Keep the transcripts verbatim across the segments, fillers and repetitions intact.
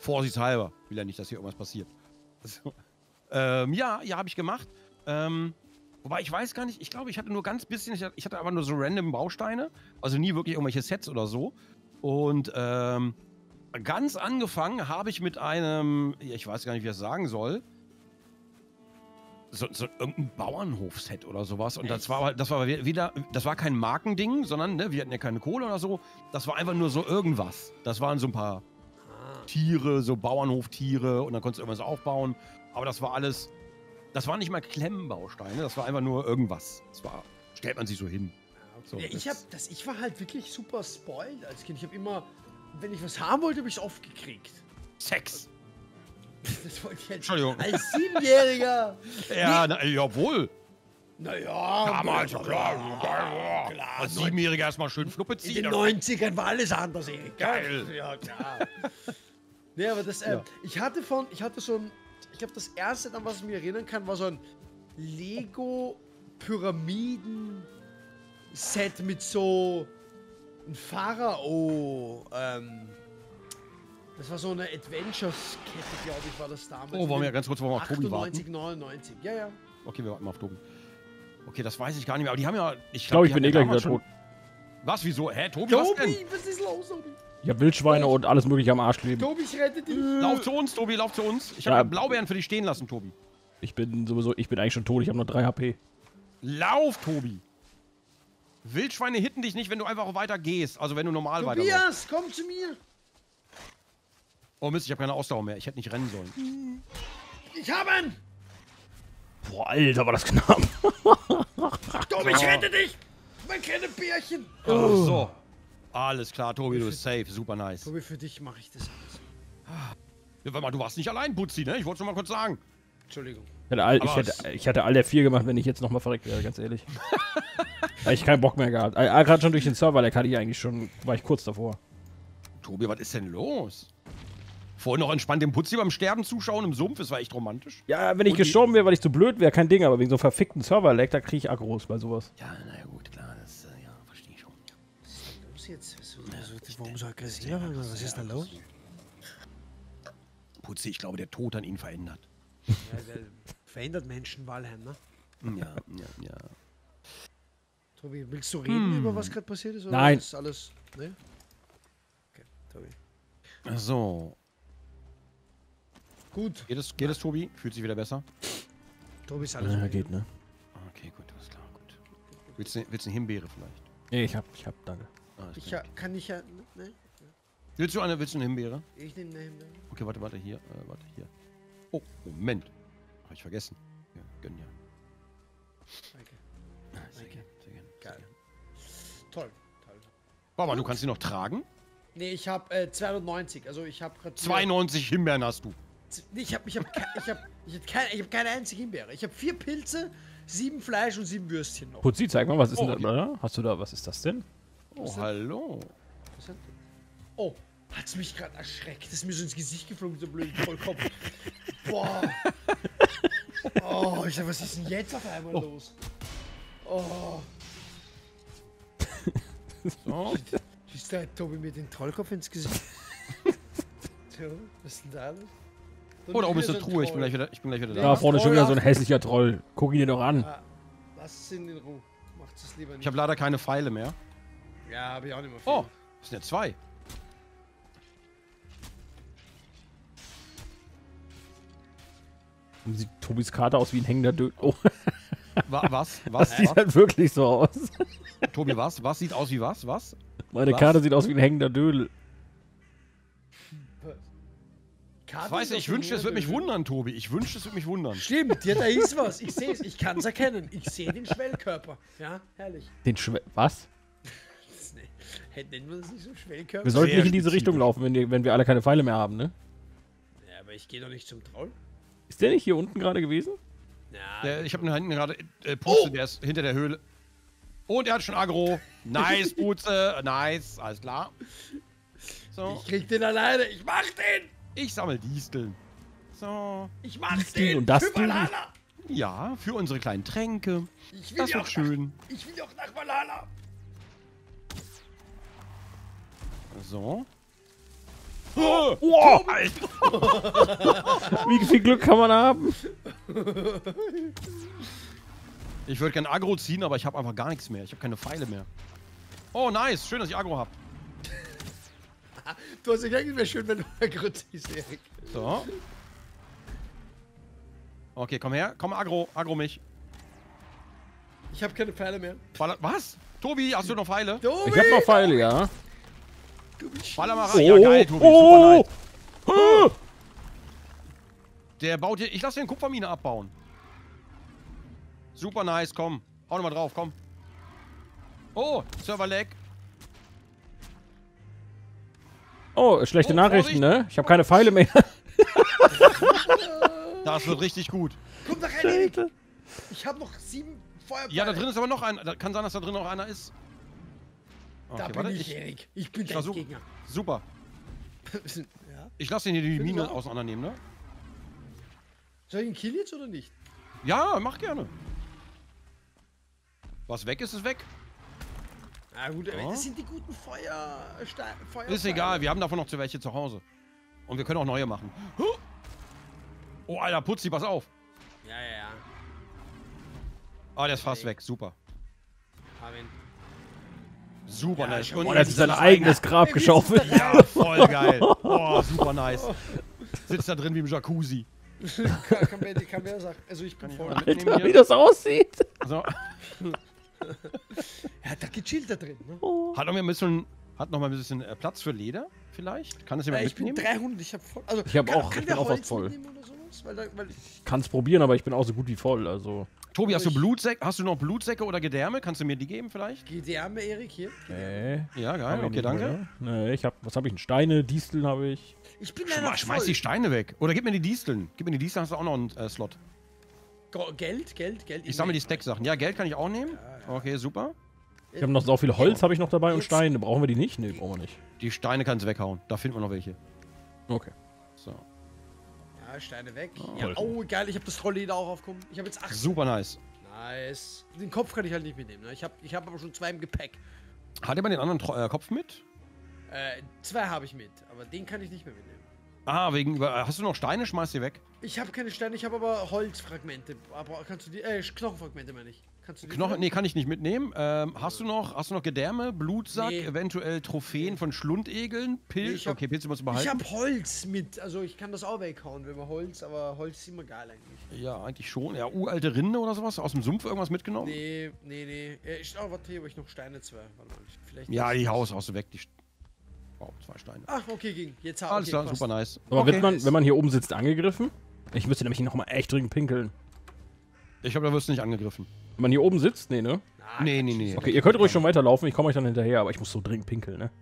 Vorsichtshalber. Will ja nicht, dass hier irgendwas passiert. So. Ähm, ja, ja, habe ich gemacht. Ähm, wobei, ich weiß gar nicht, ich glaube, ich hatte nur ganz bisschen, ich hatte, ich hatte aber nur so random Bausteine. Also nie wirklich irgendwelche Sets oder so. Und, ähm, ganz angefangen habe ich mit einem, ich weiß gar nicht, wie ich das sagen soll, so, so irgendein Bauernhof-Set oder sowas. Und das war, das war wieder, das war kein Markending, sondern ne, wir hatten ja keine Kohle oder so. Das war einfach nur so irgendwas. Das waren so ein paar Tiere, so Bauernhoftiere und dann konntest du irgendwas aufbauen. Aber das war alles, das waren nicht mal Klemmbausteine, das war einfach nur irgendwas. Das war, stellt man sich so hin. So, ja, ich, hab, das, ich war halt wirklich super spoiled als Kind. Ich habe immer, wenn ich was haben wollte, habe ich es oft gekriegt. Sex. Das wollte ich halt Entschuldigung. als Siebenjähriger. Ja, na, jawohl. Naja, Damals, klar, klar, klar. klar. Als Siebenjähriger erstmal schön Fluppe In ziehen. den neunzigern war alles anders, Erik. Geil. Ja, klar. Nee, aber das, äh, Ja. ich hatte von, ich hatte so ein, ich glaube, das erste, an was ich mich erinnern kann, war so ein Lego-Pyramiden-Set mit so ein Pharao, ähm, das war so eine Adventures-Kette, glaube ich, war das damals. Oh, wollen wir ganz kurz wollen wir auf Tobi warten? achtundneunzig, neunundneunzig, ja, ja. Okay, wir warten mal auf Tobi. Okay, das weiß ich gar nicht mehr, aber die haben ja... Ich glaube, ich bin eh gleich wieder tot. Was, wieso? Hä, Tobi, was denn? Tobi, was ist los, Tobi? Ich hab Wildschweine und alles mögliche am Arsch kleben. Tobi, ich rette dich. Lauf zu uns, Tobi, lauf zu uns. Ich Ja. habe Blaubeeren für dich stehen lassen, Tobi. Ich bin sowieso, ich bin eigentlich schon tot, ich habe nur drei H P. Lauf, Tobi. Wildschweine hitten dich nicht, wenn du einfach weiter gehst. Also wenn du normal weiterläufst. Tobias, komm zu mir. Oh Mist, ich habe keine Ausdauer mehr. Ich hätte nicht rennen sollen. Ich hab ihn. Boah, Alter, war das knapp. Tobi, ich rette dich. Mein kleines Bärchen. Ach so. Alles klar, Tobi, du bist safe. Super nice. Tobi, für dich mache ich das alles. Ja, warte mal, du warst nicht allein, Putzi, ne? Ich wollte es nur mal kurz sagen. Entschuldigung. Ich hatte, all, ich, Aber hätte, ich hatte all der vier gemacht, wenn ich jetzt nochmal verreckt wäre, ganz ehrlich. Da ich keinen Bock mehr gehabt. Ah, gerade schon durch den Server, der hatte ich eigentlich schon, war ich kurz davor. Tobi, was ist denn los? Vorhin noch entspannt dem Putzi beim Sterben zuschauen im Sumpf, das war echt romantisch. Ja, wenn ich Und die- gestorben wäre, weil ich zu blöd wäre, kein Ding, aber wegen so einem verfickten Server-Lag, da kriege ich Aggros bei sowas. Ja, naja, gut, klar, das, äh, ja, verstehe ich schon. Was ist jetzt? Was, was, warum so aggressiv? Was ist da los? Putzi, ich glaube, der Tod an ihn verändert. Ja, der verändert Menschen, Walheim, ne? Ja, ja, ja. Tobi, willst du reden über was gerade passiert ist? Oder Nein. ist alles. Ne? Okay, Tobi. So. Gut. Geht es, geht es, Tobi? Fühlt sich wieder besser? Tobi ist alles. Ja, okay. geht, ne? Okay, gut, alles klar, gut. Willst du, willst du eine Himbeere vielleicht? Nee, ich hab, ich hab, danke. Alles Ich klar. ja, kann nicht ja. Ne? Willst du eine, willst du eine Himbeere? Ich nehme eine Hände. Okay, warte, warte, hier, äh, warte, hier. Oh, Moment. Hab ich vergessen. Ja, gönn ja. Danke. Ah, Sehr gerne, sehr gerne. Geil. Toll. Toll. Warte mal, du kannst sie noch tragen? Nee, ich hab äh, zweihundertneunzig. Also ich hab gerade. zweiundneunzig Himbeeren hast du. Ich hab, ich hab, ke- ich hab, ich hab, keine, ich hab keine einzige Himbeere. Ich hab vier Pilze, sieben Fleisch und sieben Würstchen noch. Putzi, zeig mal, was ist Oh, denn da, oder? Hast du da, was ist das denn? Oh, hallo. Was hat- Oh, hat's mich gerade erschreckt. Das ist mir so ins Gesicht geflogen, so blöd Vollkopf. Boah. Oh, ich sag, was ist denn jetzt auf einmal los? Oh. So. Ist da Tobi mir den Trollkopf ins Gesicht? Tja, was ist denn da los? Oh, da oben ist Wieder eine so ein Truhe. Ich bin Troll. gleich wieder, ich bin gleich wieder Ja. da. Da vorne ist schon wieder so ein hässlicher Troll. Guck ihn dir doch an. Ah, lass es in den Ruhe. Macht es lieber nicht. Ich habe leider keine Pfeile mehr. ja, hab ich auch nicht mehr viel. Oh, das sind ja zwei. Sieht Tobis Karte aus wie ein hängender Dö... Oh, Wa was? Was? das sieht was? halt wirklich so aus. Tobi, was? Was sieht aus wie was? Was? Meine Was? Karte sieht aus wie ein hängender Dödel. Karte Weißt du, ist ich doch wünschte, es nur würde mich der- wundern, Tobi. Ich wünschte, es würde mich wundern. Stimmt, ja, da ist was. Ich sehe es, ich kann es erkennen. Ich sehe den Schwellkörper. Ja, herrlich. Den Schwe... Was? Das, ne, hey, nennen wir das nicht so Schwellkörper? Wir sollten Sehr nicht in diese spezifisch. Richtung laufen, wenn wir, wenn wir alle keine Pfeile mehr haben, ne? Ja, aber ich gehe doch nicht zum Troll. Ist der nicht hier unten gerade gewesen? Ja, Der, ich habe ihn da hinten gerade äh, Puste, Oh! der ist hinter der Höhle. Und er hat schon Agro. Nice, Putze. Nice, alles klar. So, ich krieg den alleine. Ich mach den. ich sammle Disteln. So, Ich mach Disteln den. und das für Ding. Valhalla. ja, für unsere kleinen Tränke. Ich will Das ja wird auch schön. Nach, ich will ja auch nach Valhalla. So. Oh, Alter. Wie viel Glück kann man haben? Ich würde gerne Agro ziehen, aber ich habe einfach gar nichts mehr. Ich habe keine Pfeile mehr. Oh, nice. Schön, dass ich Agro habe. Du hast ja gar nicht mehr schön, wenn du Agro ziehst, Erik. So. Okay, komm her. Komm, Agro. Agro mich. Ich habe keine Pfeile mehr. Baller Was? Tobi, hast du noch Pfeile? Tobi! Ich hab noch Pfeile, ja. Du bist Baller mal Oh, rein. Ja, geil, Tobi. oh, Super nice. oh. Der baut hier... Ich lasse den Kupfermine abbauen. Super nice, komm. Hau nochmal drauf, komm. Oh, Server-Lag. Oh, schlechte Oh, Nachrichten, Vorsicht. ne? Ich habe keine Pfeile mehr. Das wird richtig gut. Komm da rein, Erik! Ich habe noch sieben Feuerpfeile. Ja, da drin ist aber noch einer. Da kann sein, dass da drin noch einer ist. Okay, Da bin warte, ich, ich, Erik. Ich bin ich dein versuch- Gegner. Super. Ja. Ich lasse hier die Findest Mine du auch? auseinandernehmen, ne? Soll ich ihn killen jetzt oder nicht? Ja, mach gerne. Was weg ist, ist weg. Na gut, aber Ja. das sind die guten Feuer... Ste- Feuerpfeile. Ist egal, wir haben davon noch zu welche zu Hause. Und wir können auch neue machen. Oh, Alter, Putzi, pass auf. Ja, ja, ja. Ah, der ist fast weg. Super. Hab ihn. Super Ja, nice. schon Und Oh, wieder der hat jetzt sich sein das eigenes Grab Ey, wie geschaufelt. ist das Ja, voll geil. Oh, super nice. Sitzt da drin wie im Jacuzzi. kann, kann, mir, kann mir sagen. Also ich bin ich voll. mal mitnehmen Alter, hier? wie das aussieht. So. Er hat da gechillt da drin, ne? Hat noch mal ein bisschen, hat noch mal ein bisschen äh, Platz für Leder, vielleicht? Kann das jemand Ja, ich bin mitnehmen? dreihundert, ich hab voll. Also, Ich hab kann, auch- kann ich der bin auch fast Holz voll. mitnehmen oder sowas? Weil da, weil ich, Kann's probieren, aber ich bin auch so gut wie voll, also. Tobi, hast du ich- Blutsäcke? Hast du noch Blutsäcke oder Gedärme? Kannst du mir die geben vielleicht? geht die Arme, Erik, hier. Nee. Ja, geil. hab ich Okay, nicht danke. mehr. Nee, ich hab, was habe ich denn? Steine, Disteln habe ich. Ich bin leider Schmeiß, schmeiß voll. die Steine weg. Oder gib mir die Disteln. Gib mir die Disteln, hast du auch noch einen äh, Slot. Go- Geld, Geld, Geld. Ich sammle die Stack-Sachen. Ja, Geld kann ich auch nehmen. Okay, super. Ich habe noch so viel Holz habe ich noch dabei und Steine. Brauchen wir die nicht? Nee, brauchen wir nicht. Die Steine kannst du weghauen. Da finden wir noch welche. Okay. So. Ja, Steine weg. Oh, ja, oh, geil, ich habe das Trollleder auch aufgekommen. Ich habe jetzt acht. Super nice. Nice. Den Kopf kann ich halt nicht mitnehmen. Ne? Ich habe ich hab aber schon zwei im Gepäck. Hat jemand den anderen Tro äh, Kopf mit? Äh, zwei habe ich mit, aber den kann ich nicht mehr mitnehmen. Ah, wegen. äh, Hast du noch Steine? Schmeiß die weg. Ich habe keine Steine, ich habe aber Holzfragmente. Aber kannst du die. Äh, Knochenfragmente meine ich. Kannst du die Knochen, nee, kann ich nicht mitnehmen. Ähm, hast du noch, hast du noch Gedärme, Blutsack, Nee. eventuell Trophäen von Schlundegeln, Pilz? Nee, ich hab- okay, Pilze musst du Ich behalten. habe Holz mit, also ich kann das auch weghauen, wenn man Holz, aber Holz ist immer geil eigentlich. Ja, eigentlich schon. Ja, uralte Rinde oder sowas? Aus dem Sumpf irgendwas mitgenommen? Nee, nee, nee. Äh, ich, oh, warte, hier habe ich noch Steine zwei. Warte mal, vielleicht. Ja, die Haus hast du weg. Die St- oh, zwei Steine. Ach, okay, ging. Jetzt habe Alles okay, klar, passt. super nice. Aber okay. wird man, wenn man hier oben sitzt, angegriffen? Ich müsste nämlich noch mal echt dringend pinkeln. Ich glaube, da wirst du nicht angegriffen. Wenn man hier oben sitzt? Nee, ne? Ah, Nee, nee, kann nee. ich- Okay, ihr könnt ruhig schon weiterlaufen, ich komme euch dann hinterher, aber ich muss so dringend pinkeln, ne?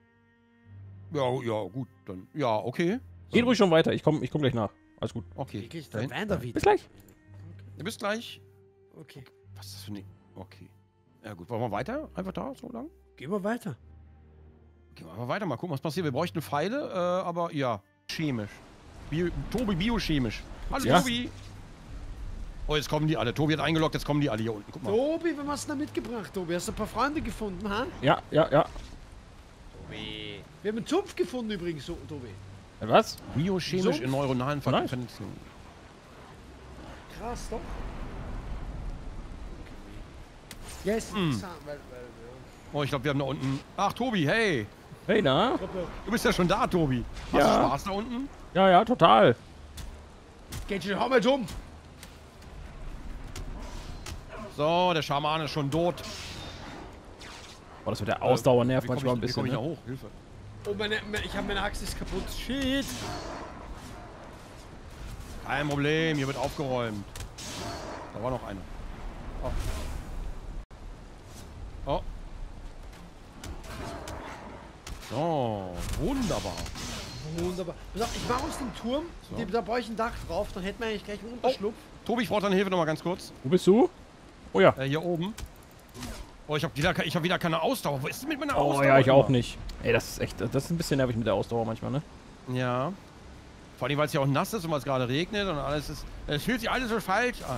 Ja, ja, gut, dann. Ja, okay. Geht ruhig schon weiter, ich komme ich komm gleich nach. Alles gut. Okay. Wie krieg ich Da da hinten. Wander wieder? Bis gleich. Du bist gleich. Okay. Was ist das für eine. Okay. Ja, gut. Wollen wir weiter? Einfach da, so lang? Gehen wir weiter. Gehen wir einfach weiter, mal gucken, was passiert. Wir bräuchten Pfeile, äh, aber ja. Chemisch. Bio, Tobi, biochemisch. Hallo, Ja. Tobi. Oh, jetzt kommen die alle. Tobi hat eingeloggt, jetzt kommen die alle hier unten. Guck mal. Tobi, was hast du da mitgebracht, Tobi? Hast du ein paar Freunde gefunden, ha? Ja, ja, ja. Tobi. Wir haben einen Zupf gefunden übrigens, so, Tobi. Äh, Was? Biochemisch So? in neuronalen Ver Nice. Vernetzungen. Krass, doch. Ja, ist Hm. interessant, weil, weil, ja. Oh, ich glaube, wir haben da unten. Ach, Tobi, hey. Hey, na? Ich glaub, ja. Du bist ja schon da, Tobi. Hast Ja. du Spaß da unten? Ja, ja, total. Geht schon, hau mal dumm. So, der Schaman ist schon tot. Boah, das mit der Ausdauer nervt Wie komm manchmal ein ich, wie bisschen. komm ich da Ne? hoch? Hilfe. Oh, meine, meine, ich habe meine Axt ist kaputt. Shit. Kein Problem, hier wird aufgeräumt. Da war noch einer. Oh. Oh. So, wunderbar. Wunderbar. Pass auf, ich mache aus dem Turm, So. die, da brauche ich ein Dach drauf, dann hätten wir eigentlich gleich einen Unterschlupf. Tobi, ich brauche deine Hilfe noch mal ganz kurz. Wo bist du? Oh ja. Äh, hier oben. Oh, ich habe wieder, ke- ich hab wieder keine Ausdauer. Wo ist denn mit meiner Oh Ausdauer? ja, ich auch immer? nicht. Ey, das ist echt, das ist ein bisschen nervig mit der Ausdauer manchmal, ne? Ja. Vor allem, weil es ja auch nass ist und weil es gerade regnet und alles ist. Es fühlt sich alles so falsch an.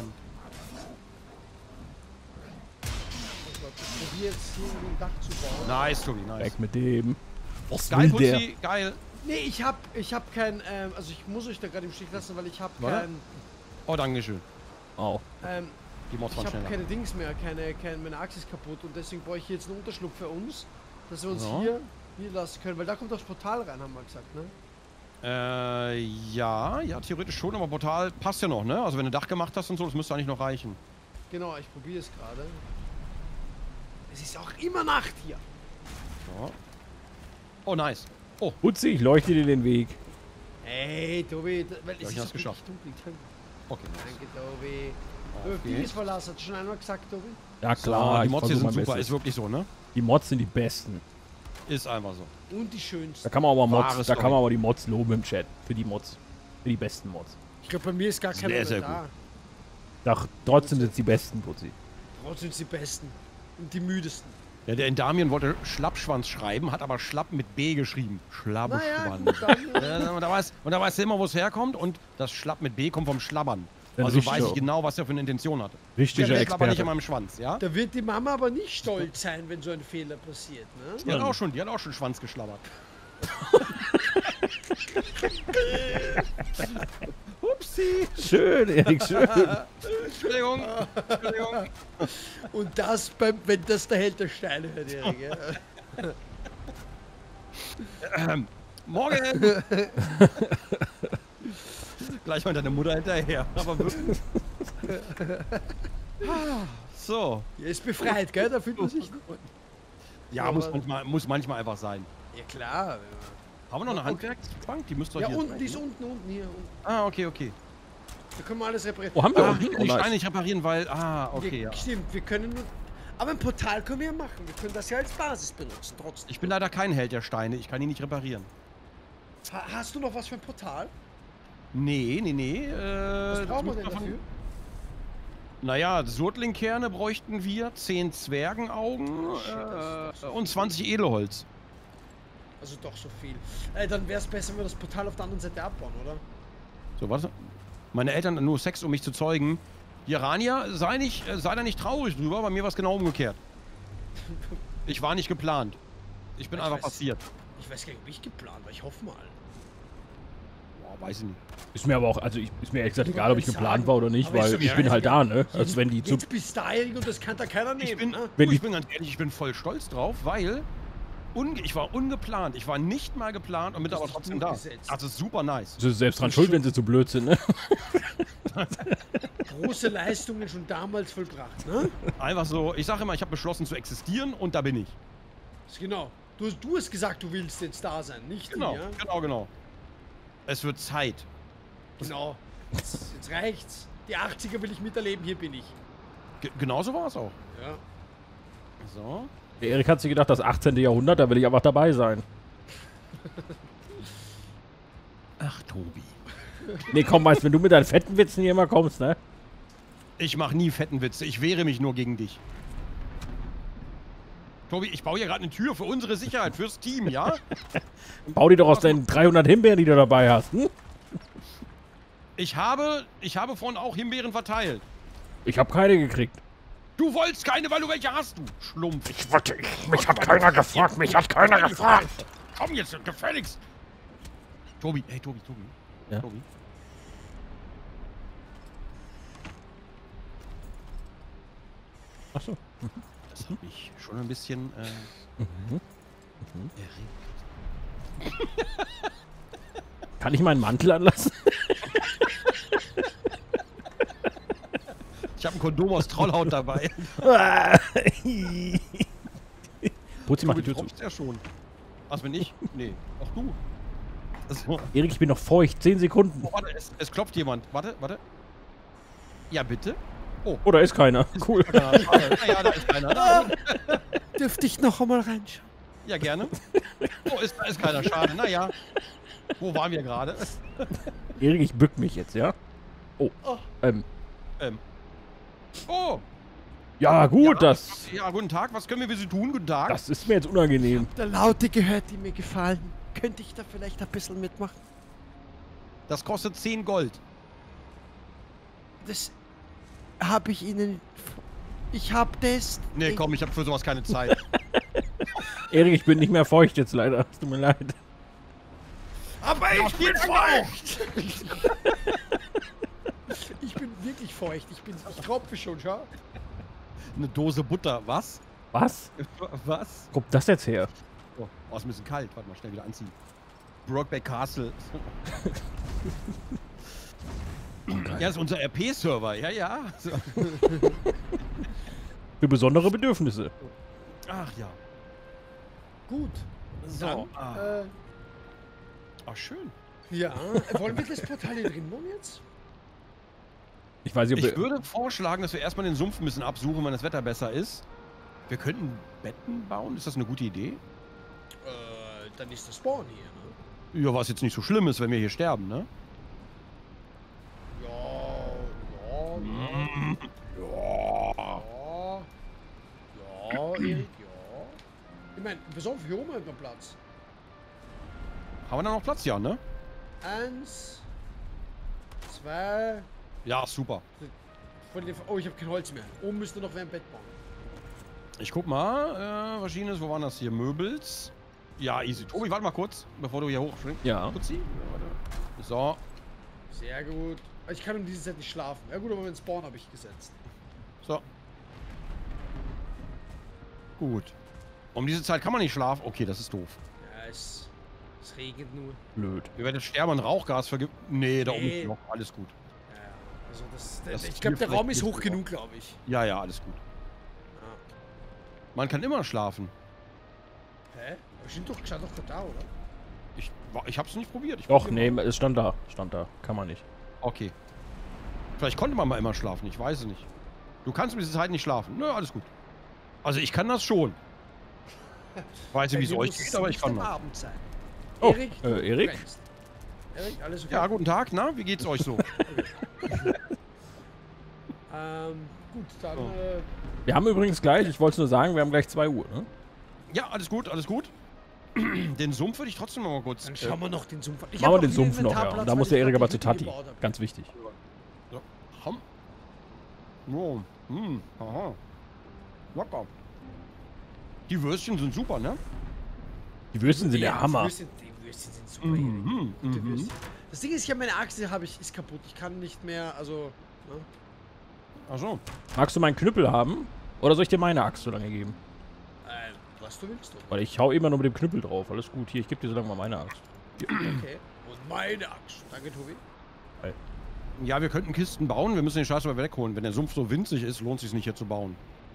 Oh Gott, ich probiere jetzt hier ein Dach zu bauen. Nice, Tobi, nice. Weg mit dem. Was Geil, will der? Putzi, geil. Nee, ich hab, ich hab kein, ähm, also ich muss euch da gerade im Stich lassen, weil ich hab Warte. kein, Oh, dankeschön. Oh. ähm, Die Mods ich waren hab schneller. keine Dings mehr, keine, keine, meine Achse ist kaputt und deswegen brauche ich jetzt einen Unterschlupf für uns, dass wir uns So. hier, hier lassen können, weil da kommt das Portal rein, haben wir gesagt, ne? Äh, ja, ja, theoretisch schon, aber Portal passt ja noch, ne? Also wenn du Dach gemacht hast und so, das müsste eigentlich noch reichen. Genau, ich probiere es gerade. Es ist auch immer Nacht hier. So. Oh, nice. Oh, Putzi, ich leuchte dir den Weg. Hey, Tobi, da- weil Ja, es ich ist hab's so geschafft. dunkel drin. okay. Danke, Tobi. Du, Okay. Ding ist verlassen, hast du schon einmal gesagt, Tobi? Ja So, klar, die ich Mods hier versuch sind mein super, Bestes. ist wirklich so, ne? Die Mods sind die besten. Ist einfach so. Und die schönsten. Da kann man aber Mods, Wahre da Story. kann man aber die Mods loben im Chat. Für die Mods. Für die besten Mods. Ich glaube, bei mir ist gar keiner Sehr, mehr sehr da. Doch, trotzdem sind es die besten, Putzi. Trotzdem sind die besten. Und die müdesten. Ja, der Endamien wollte Schlappschwanz schreiben, hat aber Schlapp mit B geschrieben. Naja, Schlappschwanz. gut, dann, Ja, und da weißt und da weißt du immer, wo es herkommt und das Schlapp mit B kommt vom Schlabbern. Ein Also weiß richtiger- ich genau, was er für eine Intention hatte. Richtiger Der Schlabber nicht Experte. in meinem Schwanz, ja? da wird die Mama aber nicht stolz sein, wenn so ein Fehler passiert, ne? Die hat auch schon, die hat auch schon Schwanz geschlabbert. Upsi. Schön, Erik, schön. Entschuldigung. Entschuldigung. Und das, beim, wenn das der Held der Steine hört, Erik, ja? Ähm, morgen. Gleich mal deine Mutter hinterher. Aber wirklich. So. Er ist befreit, gell? Da fühlt man sich... Ja, muss manchmal, muss manchmal einfach sein. Ja, klar. Haben wir noch eine Handwerksbank? Die müsste doch Ja, hier unten, sein, die ist ne? unten, unten, hier. Unten. Ah, okay, okay. Da können wir alles reparieren. Wo haben wir Ah, unten? die Oh, Steine nice. nicht reparieren, weil... Ah, okay, wir, ja. Stimmt, wir können nur... Aber ein Portal können wir ja machen. Wir können das ja als Basis benutzen, trotzdem. Ich bin leider kein Held der Steine. Ich kann ihn nicht reparieren. Ha hast du noch was für ein Portal? Nee, nee, nee. Äh, Was das brauchen wir muss denn davon- dafür? Naja, Surtlingkerne bräuchten wir, zehn Zwergenaugen äh, und zwanzig Edelholz. Also doch so viel. Äh, dann wäre es besser, wenn wir das Portal auf der anderen Seite abbauen, oder? So, was? Meine Eltern hatten nur Sex, um mich zu zeugen. Die Rania, sei, nicht, äh, sei da nicht traurig drüber, bei mir war es genau umgekehrt. Ich war nicht geplant. Ich bin Ich einfach weiß. passiert. Ich weiß gar nicht, wie ich geplant war. Ich hoffe mal. Boah, weiß ich nicht. Ist mir aber auch, also ich, ist mir ehrlich gesagt Ich egal, ob ich wollte geplant sagen, war oder nicht, aber weil ist ich so bin halt da, scheißegal. ne? Als wenn die zu. Jetzt bist du da, Erik, und das kann da keiner nehmen, Ich bin, ne? Wenn du, die- ich bin ganz ehrlich, ich bin voll stolz drauf, weil unge ich war ungeplant. Ich war nicht mal geplant und bin Du hast aber dich trotzdem da. durchgesetzt. Also super nice. Sie sind selbst dran schuld, wenn sie zu blöd sind, ne? Große Leistungen schon damals vollbracht, ne? Einfach so, ich sage immer, ich habe beschlossen zu existieren und da bin ich. Das ist genau. Du, du hast gesagt, du willst jetzt da sein, nicht Genau, wir. genau, genau. Es wird Zeit. Genau. Jetzt, jetzt reicht's. Die achtziger will ich miterleben, hier bin ich. Ge genauso war es auch. Ja. So. Der Erik hat sich gedacht, das achtzehnte Jahrhundert, da will ich einfach dabei sein. Ach, Tobi. Nee, komm, weißt, wenn du mit deinen fetten Witzen hier immer kommst, ne? Ich mache nie fetten Witze. Ich wehre mich nur gegen dich. Tobi, ich baue hier gerade eine Tür für unsere Sicherheit, fürs Team, ja? Bau die doch aus deinen dreihundert Himbeeren, die du dabei hast, hm? Ich habe, ich habe vorhin auch Himbeeren verteilt. Ich habe keine gekriegt. Du wolltest keine, weil du welche hast, du Schlumpf. Ich wollte, ich, mich hat keiner gefragt, mich hat keiner gefragt. Komm jetzt, gefälligst. Tobi, hey, Tobi, Tobi. Ja? Tobi. Achso. Das hat mich schon ein bisschen äh, Mhm. erregt. Kann ich meinen Mantel anlassen? Ich habe ein Kondom aus Trollhaut dabei. Putzi, mach Du die Tür zu. betroffst ja schon. Was bin ich? Nee, auch du. So. Erik, ich bin noch feucht. Zehn Sekunden. Oh, warte, es, es klopft jemand. Warte, warte. Ja, bitte. Oh. Oh, da ist keiner. Cool. Ja, ja, da ist keiner. Da. Dürfte ich noch einmal reinschauen? Ja, gerne. Oh, ist, da ist keiner. Schade. Naja. Wo waren wir gerade? Erik, ich bück mich jetzt, ja? Oh. Oh. Ähm. Ähm. Oh. Ja, gut, ja, das. Ja, guten Tag. Was können wir für Sie tun? Guten Tag. Das ist mir jetzt unangenehm. Der Laute gehört, die mir gefallen. Könnte ich da vielleicht ein bisschen mitmachen? Das kostet zehn Gold. Das habe ich Ihnen... Ich hab das... Nee, komm, ich habe für sowas keine Zeit. Erik, ich bin nicht mehr feucht jetzt leider. Es tut mir leid. ich bin feucht! Ich bin wirklich feucht. Ich bin, ich tropfe schon, schau. Eine Dose Butter. Was? Was? Was? Wo kommt das jetzt her? Oh, oh, ist ein bisschen kalt. Warte mal, schnell wieder anziehen. Brokeback Castle. Ja, das ist unser R P-Server. Ja, ja. So. Für besondere Bedürfnisse. Ach ja. Gut. So. Dann, Ah. äh, Ach, schön. ja. Wollen wir das Portal hier drin bauen jetzt? Ich weiß nicht, ob Ich wir... würde vorschlagen, dass wir erstmal den Sumpf ein bisschen absuchen, wenn das Wetter besser ist. Wir könnten Betten bauen. Ist das eine gute Idee? Äh, dann ist das Spawn hier, ne? Ja, was jetzt nicht so schlimm ist, wenn wir hier sterben, ne? Ja, ja, Mm. ja. Ja. Ja, Erik, ja. Ich meine, pass auf, hier oben hat man Platz. Haben wir da noch Platz? Ja, ne? Eins, zwei, Ja, super. von den, oh, ich habe kein Holz mehr. Oben müsste noch wer ein Bett bauen. Ich guck mal, äh, verschiedenes, wo waren das hier? Möbels? Ja, easy. Tobi, warte mal kurz, bevor du hier hochspringst. Ja. Kurz ziehen. So. Sehr gut. Ich kann um diese Zeit nicht schlafen. Ja gut, aber den Spawn habe ich gesetzt. So. Gut. Um diese Zeit kann man nicht schlafen. Okay, das ist doof. Ja, es, es regnet nur. Blöd. Wir werden sterben an Rauchgas vergibt. Nee, da oben Nee. ist noch. Alles gut. Ja, also das, Das ich ist glaube, der hilfreich Raum ist genug. hoch genug, glaube ich. Ja, ja, alles gut. Ja. Man kann immer schlafen. Hä? Aber stimmt doch, stand doch gerade da, oder? Ich, wa- ich hab's nicht probiert. Ich Doch, probier nee, mal. es stand da. Stand da. Kann man nicht. Okay. Vielleicht konnte man mal immer schlafen. Ich weiß es nicht. Du kannst um diese Zeit nicht schlafen. Nö, alles gut. Also ich kann das schon. Weiß nicht, wie es Bei mir euch muss geht, aber ich kann am das. Abend sein. Oh, Erik, äh, du Erik? brennst. Erik, alles okay? Ja, guten Tag. Na, wie geht's euch so? Ähm, gut, dann, So. äh, Wir haben übrigens gleich, ich wollte es nur sagen, wir haben gleich zwei Uhr, ne? Ja, alles gut, alles gut. Den Sumpf würde ich trotzdem noch mal kurz... dann äh, schauen wir noch den Sumpf an. Ich Machen hab wir den auch wieder Sumpf noch, ja. Inventarplatz, Und da weil muss ich der Erik grad aber die zu Hütte Tati. gebaut hab. Ganz wichtig. So. Komm. Oh, hm, aha. Locker. Die Würstchen sind super, ne? Die Würstchen sind Ja, der Hammer. Die Würstchen, die Würstchen sind super, Erik. Mhm, Gute mhm. Würstchen. Das Ding ist, ich habe meine Achse, habe ich, ist kaputt. Ich kann nicht mehr, also, ne? Ach so. Magst du meinen Knüppel haben? Oder soll ich dir meine Axt so lange geben? Äh, was du willst, du. Weil ich hau immer nur mit dem Knüppel drauf. Alles gut. Hier, ich gebe dir so lange mal meine Axt. Okay. Und meine Axt. Danke, Tobi. Ja, wir könnten Kisten bauen. Wir müssen den Scheiß aber wegholen. Wenn der Sumpf so winzig ist, lohnt es sich nicht hier zu bauen.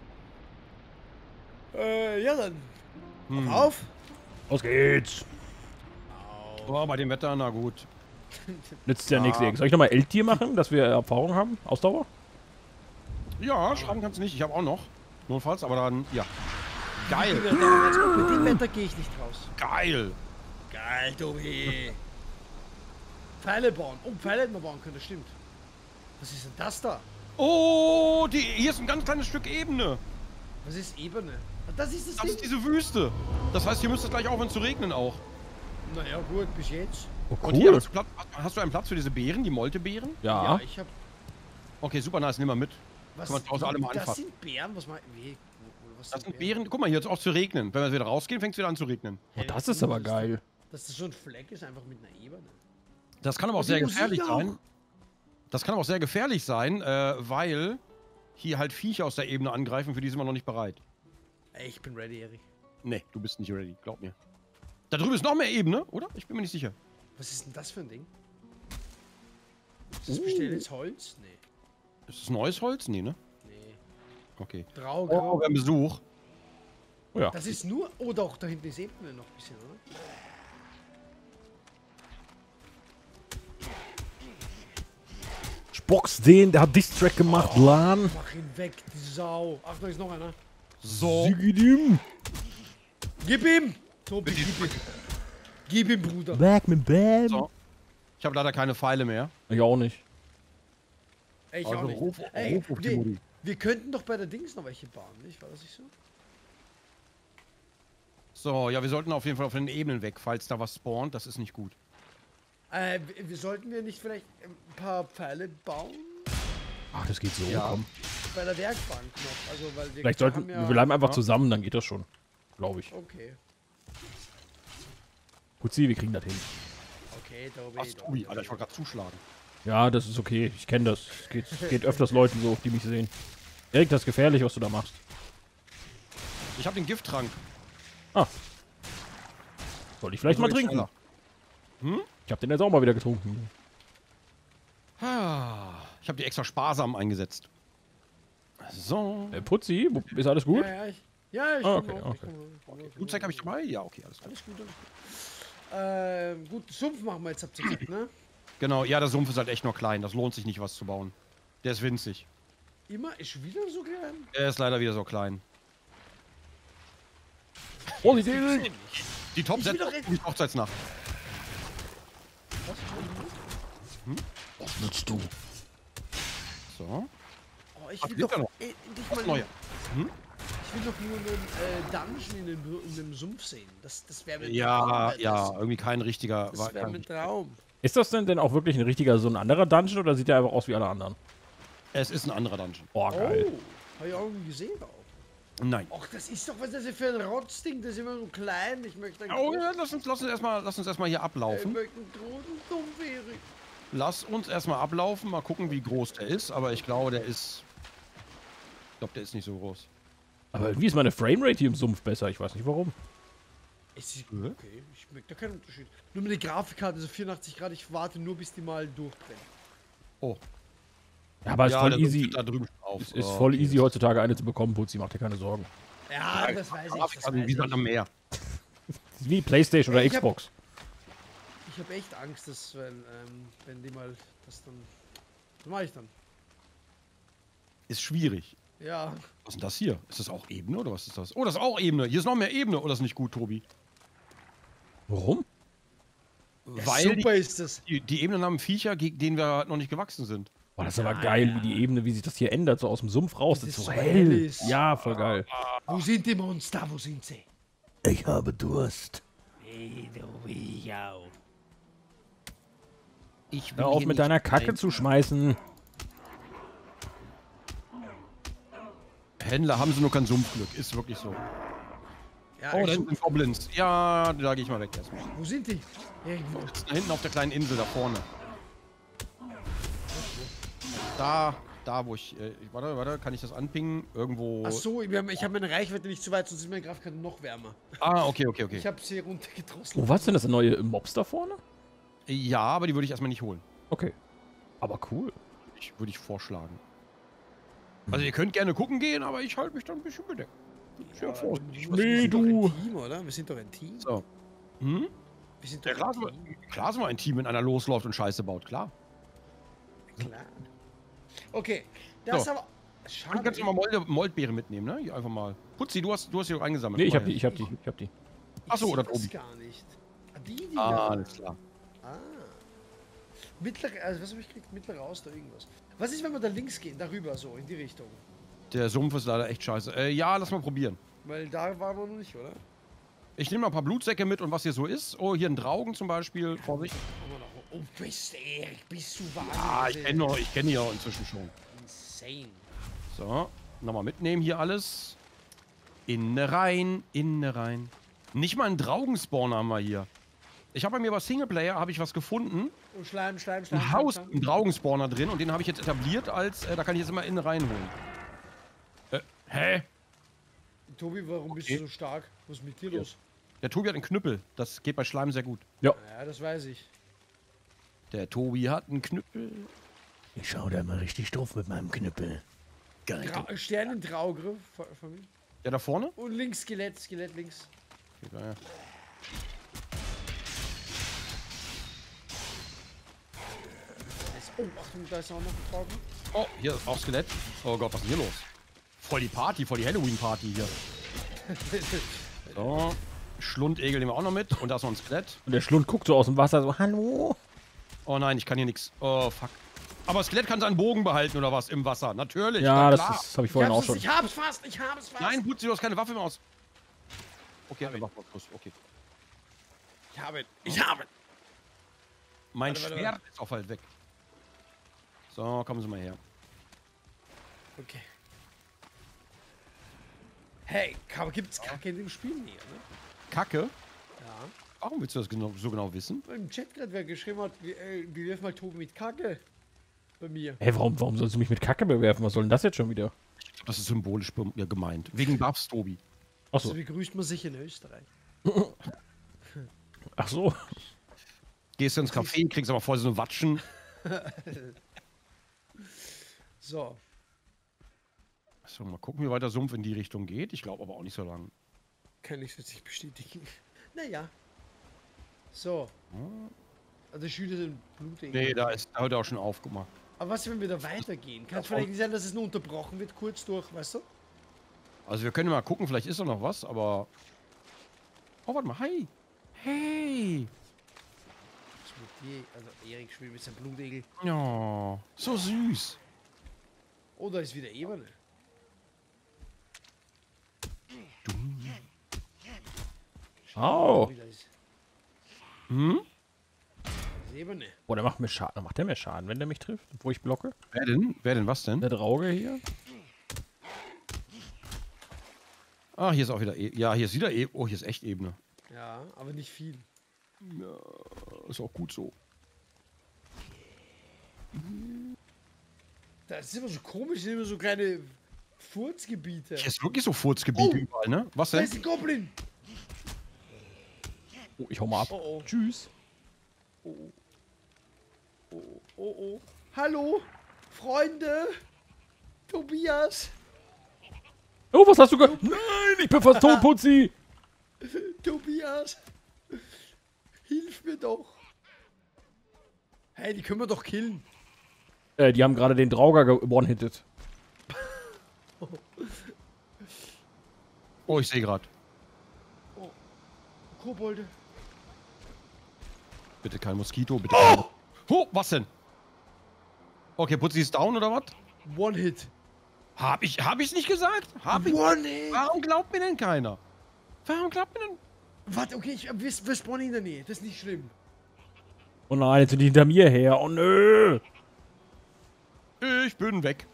Äh, ja dann. Hm. Auf. Los geht's. Oh, bei dem Wetter, na gut. Nützt ja Ah. nichts. Erik. Soll ich nochmal L-Tier machen, dass wir Erfahrung haben? Ausdauer? Ja, schlagen kannst du nicht. Ich habe auch noch. Notfalls, aber dann, ja. Geil. Mit dem Wetter gehe ich nicht raus. Geil. Geil, Tobi. Pfeile bauen. Oh, Pfeile hätten wir bauen können, das stimmt. Was ist denn das da? Oh, die, hier ist ein ganz kleines Stück Ebene. Was ist Ebene? Ah, das ist das, Das Ding. ist diese Wüste. Das heißt, hier müsste es gleich aufhören zu regnen auch. Naja, gut, bis jetzt. Oh, Und hier cool. hast du, Platz, hast du einen Platz für diese Beeren, die Moltebeeren? Ja. ich hab. Okay, super nice, nimm mal mit. Was? Kann man draußen alle mal das anfassen. sind Beeren? Was mal. Wie, wo- was Das sind Beeren. Guck mal, hier ist auch zu regnen. Wenn wir wieder rausgehen, fängt es wieder an zu regnen. Oh, das ist aber geil. Dass das so ein Fleck ist, einfach mit einer Ebene. Das kann aber auch Und die sehr Musik gefährlich auch. sein. Das kann aber auch sehr gefährlich sein, äh, weil hier halt Viecher aus der Ebene angreifen, für die sind wir noch nicht bereit. Ey, ich bin ready, Erik. Nee, du bist nicht ready, glaub mir. Da drüben ist noch mehr Ebene, oder? Ich bin mir nicht sicher. Was ist denn das für ein Ding? Ist das Uh. bestelltes Holz? Nee. Ist das neues Holz? Nee, ne? Nee. Okay. Grau, Oh, grau. wir haben Besuch. Oh ja. Das ist nur. Oh, doch, da hinten ist Ebene noch ein bisschen, oder? Spox den, der hat Distrack gemacht, Lan. Mach ihn weg, die Sau. Ach, da ist noch einer. So. Sigidim. Gib ihm! Tobi, gib ihm. Gib ihm, Bruder. Back mit Bam. So. Ich habe leider keine Pfeile mehr. Ich auch nicht. Ey, ich Also auch nicht. ruf- Ey, ruf auf die wir, Mutti. wir könnten doch bei der Dings noch welche bauen, nicht? War das nicht so? So, ja, wir sollten auf jeden Fall auf den Ebenen weg, falls da was spawnt. Das ist nicht gut. Äh, wir, wir sollten wir nicht vielleicht ein paar Pfeile bauen? Ach, das geht so. Ja. Komm. Bei der Werkbank noch. Also, weil wir Vielleicht sollten haben ja, wir bleiben einfach Ja. zusammen, dann geht das schon. Glaube ich. Okay, Gut, sie, wir kriegen das hin. Okay, Tobi. Was, Tobi? Alter, ich wollte gerade zuschlagen. Ja, das ist okay. Ich kenne das. Es geht, es geht öfters Leuten so, die mich sehen. Erik, das ist gefährlich, was du da machst. Ich habe den Gifttrank. Ah. Soll ich vielleicht mal trinken? Hm? Ich habe den jetzt auch mal wieder getrunken. Ah, ich habe die extra sparsam eingesetzt. So. Äh, Putzi, wo- ist alles gut? Ja, ja, ich, ja, ich Ah, komm okay, auch, ich okay. komm auch. Okay. Blutzeug habe ich dabei? Ja, okay, alles klar. Alles gut, alles gut. Ähm, gut, Sumpf machen wir jetzt, habt ihr gesagt, ne? Genau, ja, der Sumpf ist halt echt nur klein. Das lohnt sich nicht, was zu bauen. Der ist winzig. Immer ist wieder so klein. Er ist leider wieder so klein. Oh, die Idee. Die Top Ich will setzt doch auf die Hochzeitsnacht. Was? Was nutzt du? So. Oh, ich Ach, will geht doch ja noch. äh, endlich Was mal Neues. Hm? Ich will doch nur einen äh, Dungeon in dem, in dem Sumpf sehen. Das, das wäre mein Ja, Traum. ja, irgendwie kein richtiger. Das, war das wäre kein mein richtiger- Traum. Ist das denn denn auch wirklich ein richtiger, so ein anderer Dungeon oder sieht der einfach aus wie alle anderen? Es ist ein anderer Dungeon. Oh, geil. Oh, hab ich auch irgendwie gesehen auch. Nein. Ach, das ist doch, was ist das für ein Rotzding? Das ist immer so klein. Ich möchte einen Oh, ja, lass uns, lass uns erstmal lass uns erstmal hier ich ablaufen. möchte einen großen Sumpf, Erik. Lass uns erstmal ablaufen, mal gucken, wie groß der ist. Aber ich glaube, der ist. Ich glaube, der ist nicht so groß. Aber irgendwie ist meine Framerate hier im Sumpf besser. Ich weiß nicht warum. Es ist, Hä? okay, ich merke da keinen Unterschied. Nur mit der Grafikkarte, so vierundachtzig Grad, ich warte nur, bis die mal durchbrennt. Oh. Ja, aber ist ja, voll der Sumpf easy. steht da drüben auf. Es ist Oh, voll okay. easy heutzutage eine zu bekommen, Putzi. Mach dir keine Sorgen. Ja, das weiß ich. Das Grafikkarte weiß wie Sand ich. am Meer. Das ist wie Playstation oder Ich hab- Xbox. Ich habe echt Angst, dass wenn, ähm, wenn die mal das dann. Was mache ich dann? Ist schwierig. Ja. Was ist denn das hier? Ist das auch Ebene oder was ist das? Oh, das ist auch Ebene. Hier ist noch mehr Ebene. Oh, das ist nicht gut, Tobi. Warum? Ja, Weil super ist das. die, die Ebenen haben Viecher, gegen denen wir noch nicht gewachsen sind. Boah, das ist aber geil, wie die Ebene, wie sich das hier ändert, so aus dem Sumpf raus. Das, Das ist so ist so hell. hell ist. Ja, voll geil. Wo sind die Monster? Wo sind sie? Ich habe Durst. Hey, du Wiau. Ich Hör auf mit deiner Kacke zu schmeißen. Händler haben sie nur kein Sumpfglück. Ist wirklich so. Ja, Oh, ich- da hinten sind Goblins. Ja, da gehe ich mal weg erstmal. wo sind die? Irgendwo. Da hinten auf der kleinen Insel, da vorne. Da, da wo ich, äh, warte, warte, kann ich das anpingen? Irgendwo. Ach so, wir haben, ich habe meine Reichweite nicht zu weit, sonst ist meine Grafikkarte noch wärmer. Ah, okay, okay, okay. Ich habe sie runtergedrosselt. Oh, was denn das? Neue Mobs da vorne? Ja, aber die würde ich erstmal nicht holen. Okay. Aber cool. Ich, würde ich vorschlagen. Also ihr könnt gerne gucken gehen, aber ich halte mich dann ein bisschen bedeckt. Sehr vorsichtig. Wir Nee, sind doch du. ein Team, oder? Wir sind doch ein Team. So. Hm? Wir sind Ja, doch klar, ein sind Team. wir, klar sind wir ein Team, wenn einer losläuft und Scheiße baut, klar. Klar. Okay, das So. aber. Dann Schade. kannst du mal Molde, Moldbeere mitnehmen, ne? Hier einfach mal. Putzi, du hast, du hast die doch eingesammelt. Nee, ich Guck hab mal die, ich hab die, ich hab die. Ach so, Ich oder seh das Tobi. gar nicht. Ah, die, die her. Ah, da. alles klar. Ah. Mittlere, also was habe ich gekriegt? Mittlere Aus, da irgendwas. Was ist, wenn wir da links gehen, darüber so, in die Richtung? Der Sumpf ist leider echt scheiße. Äh, ja, lass mal probieren. Weil da waren wir noch nicht, oder? Ich nehme mal ein paar Blutsäcke mit und was hier so ist. Oh, hier ein Draugen zum Beispiel. Vorsicht. Haben wir noch. Oh, bist Erik, bist du wahnsinnig. Ah, ich kenne noch, ich kenne die ja inzwischen schon. Insane. So, nochmal mitnehmen hier alles. Inne rein, inne rein. Nicht mal einen Draugenspawner haben wir hier. Ich habe bei mir bei Singleplayer habe ich was gefunden. Und Schleim, Schleim, Schleim. Ein Schleim, Haus, Schleim. ein Draugenspawner drin und den habe ich jetzt etabliert als, äh, da kann ich jetzt immer innen reinholen. Äh, hä? Tobi, warum bist Okay. du so stark? Was ist mit dir los? Der Tobi hat einen Knüppel. Das geht bei Schleim sehr gut. Ja, das weiß ich. Der Tobi hat einen Knüppel. Ich schau da mal richtig drauf mit meinem Knüppel. Geil. Tra Sternentraugriff von, von mir. Der da vorne? Und links Skelett, Skelett links. Okay, ja. Jetzt- Oh, Achtung, da ist auch noch ein Traugen. Oh, hier ist auch Skelett. Oh Gott, was ist denn hier los? Voll die Party, voll die Halloween-Party hier. So. Schlundegel nehmen wir auch noch mit. Und da ist noch ein Skelett. Und der Schlund guckt so aus dem Wasser so, hallo? Oh nein, ich kann hier nichts. Oh, fuck. Aber Skelett kann seinen Bogen behalten oder was im Wasser. Natürlich. Ja, na das, klar. das habe ich Ich vorhin auch hab's, schon. ich hab's fast, ich hab's fast. Nein, Putzi, du hast keine Waffe mehr aus. Okay, dann mach mal Schluss. Okay. Ich habe ihn, ich habe ihn. Mein Warte, warte, Schwert ist auch halt weg. So, kommen Sie mal her. Okay. Hey, aber gibt's Kacke in dem Spiel? Nee, ne? Kacke? Ja. Warum willst du das genau, so genau wissen? Im Chat gerade wer geschrieben hat, wie, äh, bewirf mal Tobi mit Kacke. Bei mir. Hey, warum, warum sollst du mich mit Kacke bewerfen? Was soll denn das jetzt schon wieder? Ich glaube, das ist symbolisch be- ja, gemeint. Wegen Babs, Tobi. Achso. So begrüßt man sich in Österreich. Ach so. Gehst du ins Café, kriegst aber voll so eine Watschen. So. So, mal gucken, wie weit der Sumpf in die Richtung geht. Ich glaube aber auch nicht so lang. Kann ich jetzt nicht bestätigen. Naja. So. Also Schüler sind blutig. Nee, da ist heute auch schon aufgemacht. Aber was, wenn wir da weitergehen? Kann es Davon- vielleicht nicht sein, dass es nur unterbrochen wird, kurz durch, weißt du? Also wir können mal gucken, vielleicht ist da noch was, aber... Oh, warte mal, hi. Hey. Was mit dir? Also Erik spielt mit seinem Blutegel. Ja, so süß. Oh, da ist wieder Ebene. Au. Wieder ist, Hm? ist Ebene. Boah, der macht mir Schaden. Macht der mir Schaden, wenn der mich trifft, wo ich blocke? Wer denn? Wer denn, was denn? Der Drauge hier? Ah, hier ist auch wieder... E ja, hier ist wieder E... Oh, hier ist echt Ebene. Ja, aber nicht viel. Ist auch gut so. Das ist immer so komisch, das sind immer so kleine Furzgebiete. Hier ist wirklich so Furzgebiete Oh. überall, ne? Was Da denn? ist ein Goblin! Oh, ich hau mal ab. Oh oh. Tschüss. Oh oh. Oh oh. Oh. Hallo? Freunde? Tobias? Oh, was hast du gehört? Nein, ich bin fast tot, Putzi. Tobias? Hilf mir doch. Hey, die können wir doch killen. Äh, die haben gerade den Drauger ge-one-hitted. Oh, ich sehe gerade. Kobolde. Bitte kein Moskito, bitte kein... Oh, was denn? Okay, Putzi ist down oder was? One Hit. Hab ich, hab ich's nicht gesagt? Hab ich? One Hit. Warum glaubt mir denn keiner? Warum glaubt mir denn... Warte, okay, ich, wir, wir spawnen in der Nähe. Das ist nicht schlimm. Oh nein, jetzt sind die hinter mir her. Oh nö. Ich bin weg.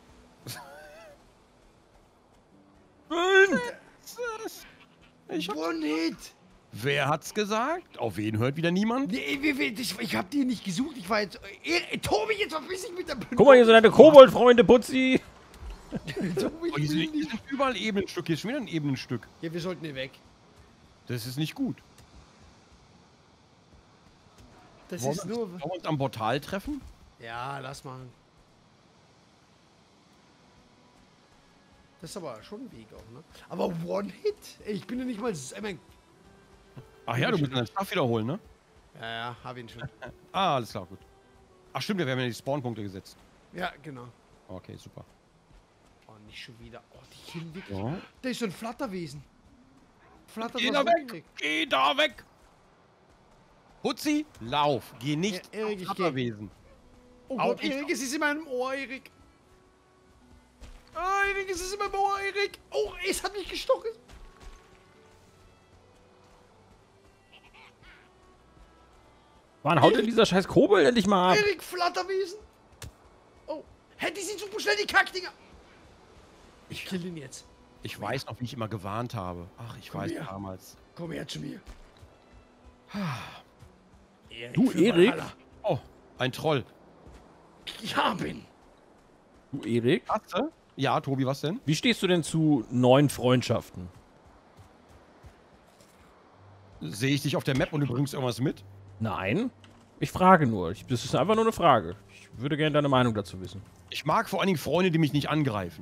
Nein. Ich hab, One Hit. wer hat's gesagt? Auf wen hört wieder niemand? Nee, wie, wie, ich, ich hab die nicht gesucht. Ich war jetzt... Eh, Tobi, jetzt verpiss ich mit der... Guck mal, hier sind deine Kobold-Freunde, Putzi. Tobi, Oh, hier, ich sind, will hier nicht. sind überall Ebenenstück. Hier ist schon wieder ein Ebenenstück. Ja, wir sollten hier weg. Das ist nicht gut. Das Wollen ist wir, nur... wollen wir uns am Portal treffen? Ja, lass machen. Das ist aber schon ein Weg auch, ne? Aber One-Hit? Ey, ich bin ja nicht mal... Ich mein, Ach ja, du musst deinen Stuff wiederholen, ne? ja, ja, hab ihn schon. Ah, alles klar, gut. Ach stimmt, wir haben ja die Spawnpunkte gesetzt. Ja, genau. Okay, super. Oh, nicht schon wieder. Oh, die killen wirklich. Ja. Da ist so ein Flatterwesen. Flattert Geh was da weg! weg. Geh da weg! Putzi, lauf! Geh nicht Ja, Erik, ich auf geh. Flatterwesen. Oh Au, Gott, ich- Erik, es ist in meinem Ohr, Erik. Ah, Erik, es ist in meinem Ohr, Erik. Oh, es hat mich gestochen. Mann, haut denn dieser scheiß Kobold endlich mal ab. Erik, Flatterwesen. Oh, hä, die sind super schnell, die Kackdinger. Ich kill ihn jetzt. Ich weiß noch, wie ich immer gewarnt habe. Ach, ich Komm weiß her. damals. Komm her zu mir. Erik, Du, für Erik? Valhalla. Oh, ein Troll. Ja, bin. Du, Erik, Hast du? Ja, Tobi, was denn? wie stehst du denn zu neuen Freundschaften? Sehe ich dich auf der Map und du bringst irgendwas mit? Nein, ich frage nur. Ich, das ist einfach nur eine Frage. Ich würde gerne deine Meinung dazu wissen. Ich mag vor allen Dingen Freunde, die mich nicht angreifen.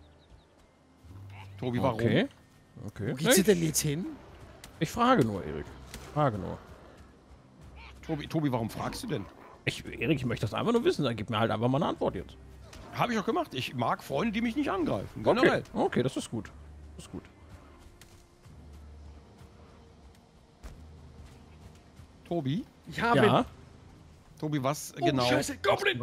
Tobi, warum? Okay. Okay. Wo geht's Nee, denn jetzt hin? ich frage nur, Erik. Ich frage nur. Tobi, Tobi, warum fragst du denn? Ich, Erik, ich möchte das einfach nur wissen. Dann gib mir halt einfach mal eine Antwort jetzt. Habe ich auch gemacht. Ich mag Freunde, die mich nicht angreifen. Okay. Generell. Okay, das ist gut. Das ist gut. Tobi? Ja, Ja. bin. Tobi, was Oh, genau? Scheiße, Goblin!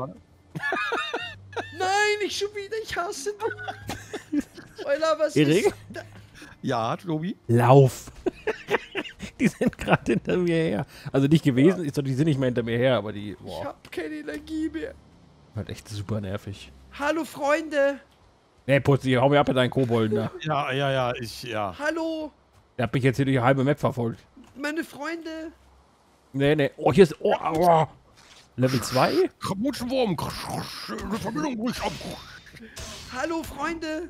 Nein, nicht schon wieder. Ich hasse dich. Alter, was Erik? ist... Da, Ja, Tobi? Lauf! Die sind gerade hinter mir her. Also nicht gewesen, ist doch, die sind nicht mehr hinter mir her, aber die. ich Boah, hab keine Energie mehr. halt echt super nervig. Hallo, Freunde. Nee, Putzi, hau mir ab mit deinen Kobolden da. Ja, ja, ja, ich, ja. Hallo, Der hat mich jetzt hier durch die halbe Map verfolgt. meine Freunde. Nee, nee. Oh, hier ist. Oh, oh. Level zwei? Kramutschenwurm. Verbindung ruhig ab. Hallo, Freunde.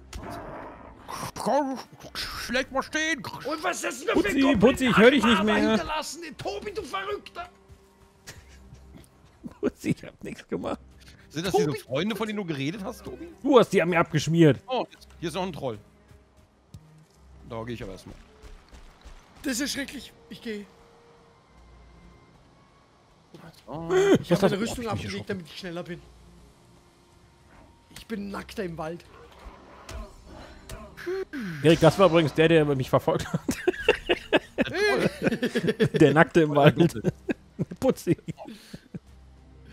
Schlägt mal stehen. Und was ist das denn Putzi, für ein Putzi, ich höre dich nicht Goblin- mehr. hinterlassen? Tobi, du Verrückter. Putzi, ich hab nichts gemacht. Sind das diese Freunde, von denen du geredet hast, Tobi? Du hast die an mir abgeschmiert. Oh, hier ist noch ein Troll. Da gehe ich aber erstmal. Das ist schrecklich. Ich gehe. Oh. Ich Was habe hast meine du- Rüstung Oh, ich bin abgelegt, damit ich schneller bin. Ich bin nackter im Wald. Erik, das war übrigens der, der mich verfolgt hat. Der Nackte im Wald. Putzi.